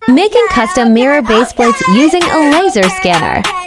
Making custom mirror base plates using a laser scanner.